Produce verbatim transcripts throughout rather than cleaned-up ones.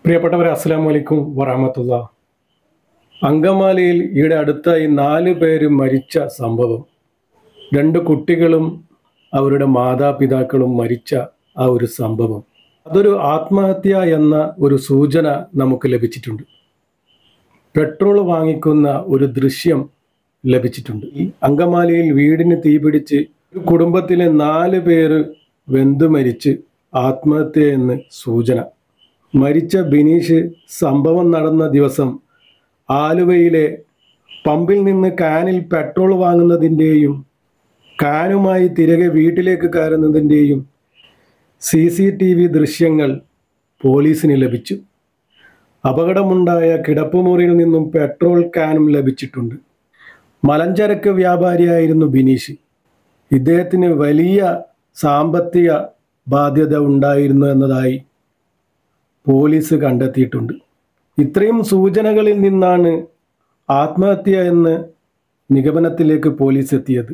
പ്രിയപ്പെട്ടവരെ, അസ്സലാമു അലൈക്കും വറഹ്മത്തുള്ളാ. അങ്കമാലിയിൽ ഈയിടെ അടുത്തായി നാല് പേര് മരിച്ച സംഭവം, രണ്ട് കുട്ടികളും അവരുടെ മാതാപിതാക്കളും മരിച്ച ആ ഒരു സംഭവം, അതൊരു ആത്മഹത്യ എന്ന ഒരു സൂചന നമുക്ക് ലഭിച്ചിട്ടുണ്ട്. പെട്രോൾ വാങ്ങിക്കുന്ന ഒരു ദൃശ്യം ലഭിച്ചിട്ടുണ്ട്. ഈ അങ്കമാലിയിൽ വീടിന് തീപിടിച്ച് ഒരു കുടുംബത്തിലെ നാല് പേര് വെന്തു മരിച്ച് ആത്മഹത്യ എന്ന് സൂചന. മരിച്ച ബിനീഷ് സംഭവം നടന്ന ദിവസം ആലുവയിലെ പമ്പിൽ നിന്ന് കാനിൽ പെട്രോൾ വാങ്ങുന്നതിൻ്റെയും കാനുമായി തിരികെ വീട്ടിലേക്ക് കയറുന്നതിൻ്റെയും സി സി ടി വി ദൃശ്യങ്ങൾ പോലീസിന് ലഭിച്ചു. അപകടമുണ്ടായ കിടപ്പുമുറിയിൽ നിന്നും പെട്രോൾ കാനും ലഭിച്ചിട്ടുണ്ട്. മലഞ്ചരക്ക് വ്യാപാരിയായിരുന്നു ബിനീഷ്. ഇദ്ദേഹത്തിന് വലിയ സാമ്പത്തിക ബാധ്യത ഉണ്ടായിരുന്നു എന്നതായി പോലീസ് കണ്ടെത്തിയിട്ടുണ്ട്. ഇത്രയും സൂചനകളിൽ നിന്നാണ് ആത്മഹത്യ എന്ന നിഗമനത്തിലേക്ക് പോലീസ് എത്തിയത്.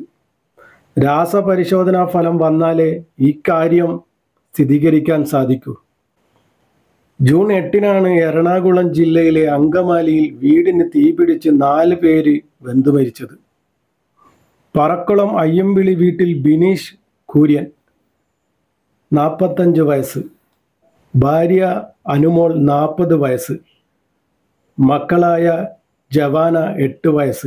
രാസപരിശോധനാ ഫലം വന്നാലേ ഈ കാര്യം സ്ഥിരീകരിക്കാൻ സാധിക്കൂ. ജൂൺ എട്ടിനാണ് എറണാകുളം ജില്ലയിലെ അങ്കമാലിയിൽ വീടിന് തീപിടിച്ച് നാല് പേര് വെന്തുമരിച്ചത്. പറക്കുളം അയ്യമ്പിളി വീട്ടിൽ ബിനീഷ് കുര്യൻ, നാൽപ്പത്തഞ്ച് വയസ്സ്, ഭാര്യ അനുമോൾ നാൽപ്പത് വയസ്സ്, മക്കളായ ജവാന എട്ട് വയസ്സ്,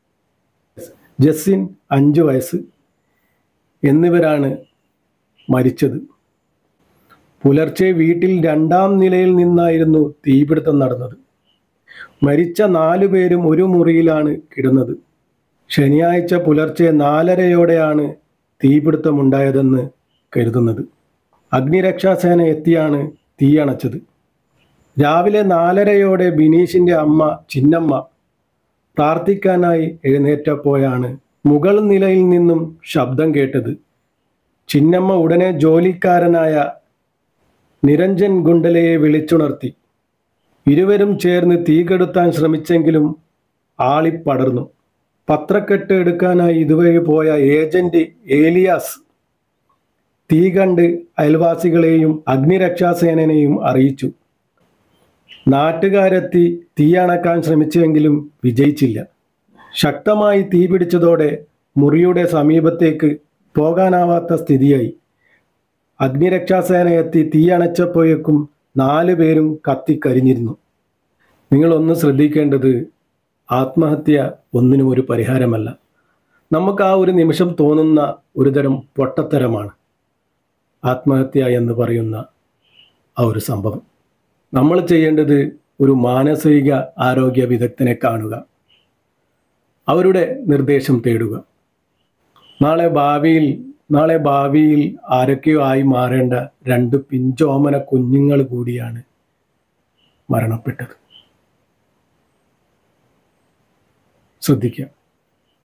ജസിൻ അഞ്ച് വയസ്സ് എന്നിവരാണ് മരിച്ചത്. പുലർച്ചെ വീട്ടിൽ രണ്ടാം നിലയിൽ നിന്നായിരുന്നു തീപിടുത്തം നടന്നത്. മരിച്ച നാലു പേരും ഒരു മുറിയിലാണ് കിടന്നത്. ശനിയാഴ്ച പുലർച്ചെ നാലരയോടെയാണ് തീപിടുത്തമുണ്ടായതെന്ന് കരുതുന്നത്. അഗ്നിരക്ഷാസേന എത്തിയാണ് തീയണച്ചത്. രാവിലെ നാലരയോടെ ബിനീഷിൻ്റെ അമ്മ ചിന്നമ്മ പ്രാർത്ഥിക്കാനായി എഴുന്നേറ്റപ്പോഴാണ് മുകൾ നിലയിൽ നിന്നും ശബ്ദം കേട്ടത്. ചിന്നമ്മ ഉടനെ ജോലിക്കാരനായ നിരഞ്ജൻ ഗുണ്ടലയെ വിളിച്ചുണർത്തി. ഇരുവരും ചേർന്ന് തീ കെടുത്താൻ ശ്രമിച്ചെങ്കിലും ആളിപ്പടർന്നു. പത്രക്കെട്ട് എടുക്കാനായി ഇതുവഴി പോയ ഏജന്റ് ഏലിയാസ് തീ കണ്ട് അയൽവാസികളെയും അഗ്നിരക്ഷാസേനയെയും അറിയിച്ചു. നാട്ടുകാരെത്തി തീ അണക്കാൻ ശ്രമിച്ചെങ്കിലും വിജയിച്ചില്ല. ശക്തമായി തീ പിടിച്ചതോടെ മുറിയുടെ സമീപത്തേക്ക് പോകാനാവാത്ത സ്ഥിതിയായി. അഗ്നിരക്ഷാസേന എത്തി തീ അണച്ചപ്പോഴേക്കും നാല് പേരും കത്തിക്കരിഞ്ഞിരുന്നു. നിങ്ങളൊന്ന് ശ്രദ്ധിക്കേണ്ടത്, ആത്മഹത്യ ഒന്നിനും ഒരു പരിഹാരമല്ല. നമുക്ക് ആ ഒരു നിമിഷം തോന്നുന്ന ഒരുതരം പൊട്ടത്തരമാണ് ആത്മഹത്യ എന്ന് പറയുന്ന ആ ഒരു സംഭവം. നമ്മൾ ചെയ്യേണ്ടത് ഒരു മാനസിക ആരോഗ്യ വിദഗ്ധനെ കാണുക, അവരുടെ നിർദ്ദേശം തേടുക. നാളെ ഭാവിയിൽ നാളെ ഭാവിയിൽ ആരൊക്കെയോ ആയി മാറേണ്ട രണ്ട് പിഞ്ചോമന കുഞ്ഞുങ്ങൾ കൂടിയാണ് മരണപ്പെട്ടത്. ശ്രദ്ധിക്കുക.